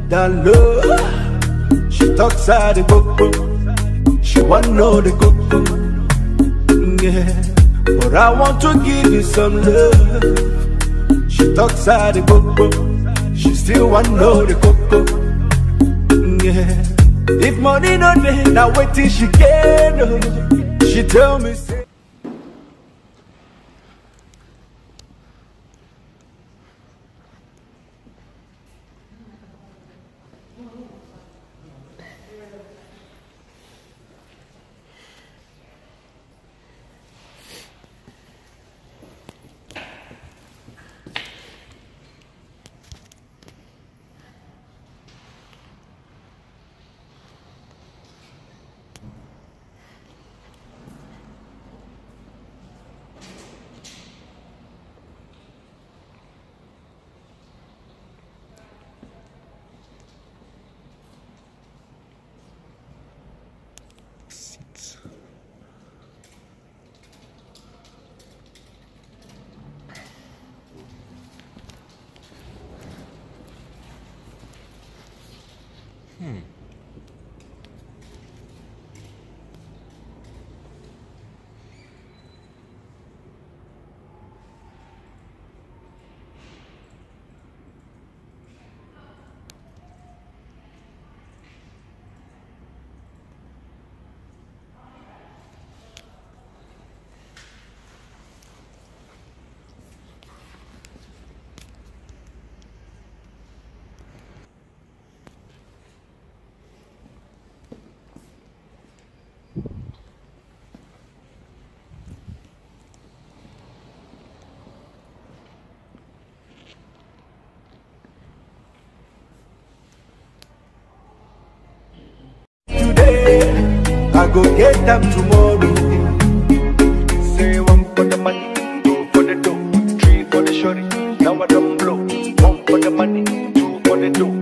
that love. She talks out the coco, she want know the coco, yeah. But I want to give you some love. She talks out the coco, she still want know the coco, yeah. If money no dey, now wait till she get no. She tell me say. I go get them tomorrow. Say one for the money, two for the dough, three for the shorty. Now I don't blow. One for the money, two for the dough.